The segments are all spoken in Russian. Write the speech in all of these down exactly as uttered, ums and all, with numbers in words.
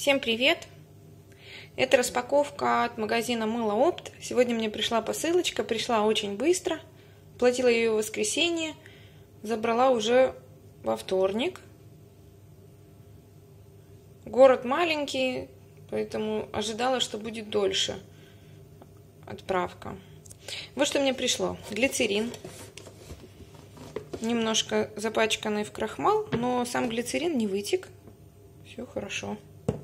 Всем привет! Это распаковка от магазина Мыло Опт. Сегодня мне пришла посылочка, пришла очень быстро. Платила ее в воскресенье, забрала уже во вторник. Город маленький, поэтому ожидала, что будет дольше отправка. Вот что мне пришло. Глицерин. Немножко запачканный в крахмал, но сам глицерин не вытек. Все хорошо.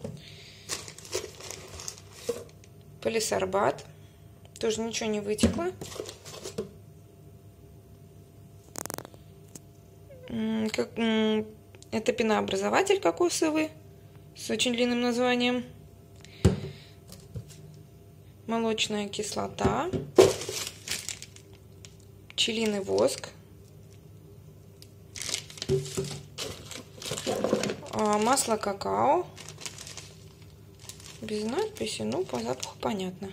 Полисорбат. Тоже ничего не вытекло. Это пенообразователь кокосовый с очень длинным названием. Молочная кислота. Пчелиный воск. Масло какао. Без надписи, ну, по запаху понятно.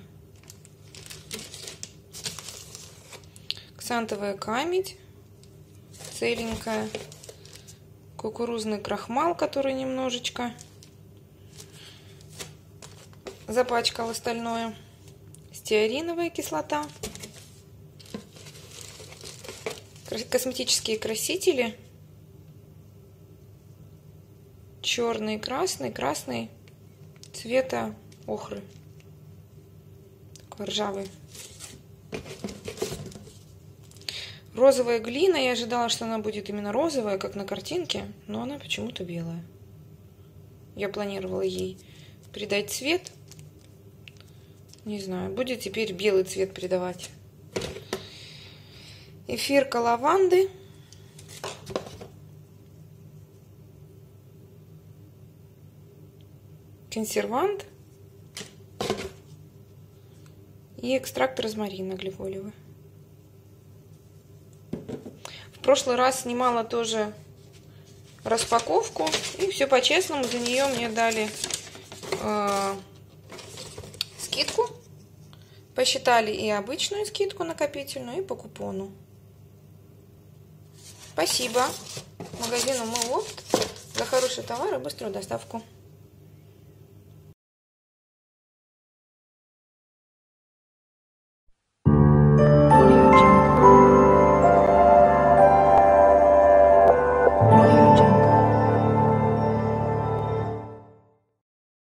Ксантовая камедь. Целенькая. Кукурузный крахмал, который немножечко запачкал остальное. Стеариновая кислота. Косметические красители. Черный, красный, красный цвета охры. Такой ржавый. Розовая глина. Я ожидала, что она будет именно розовая, как на картинке, но она почему-то белая. Я планировала ей придать цвет. Не знаю, будет теперь белый цвет придавать. Эфирка лаванды. Консервант и экстракт розмарина гликолевый. В прошлый раз снимала тоже распаковку, и все по-честному, за нее мне дали э, скидку. Посчитали и обычную скидку накопительную, и по купону. Спасибо магазину Мыло Опт за хороший товар и быструю доставку.